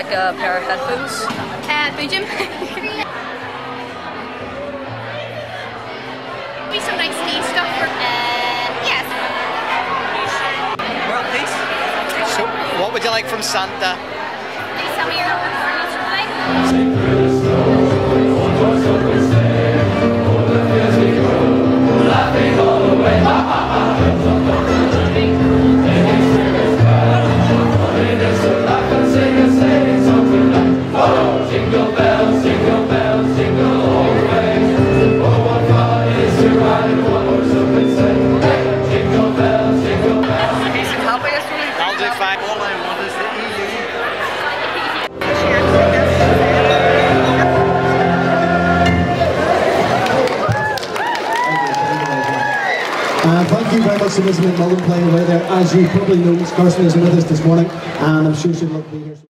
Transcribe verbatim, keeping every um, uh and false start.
like a pair of headphones? Uh, Boojum. Maybe some nice ski stuff for, uh, yes. World peace. So, what would you like from Santa? Maybe some of your performance or something. I'll do five. All I want is the E U. Uh, thank you very much to Elizabeth Mullen playing away there. As you probably know, Carson is with us this morning, and I'm sure she'd love to be here.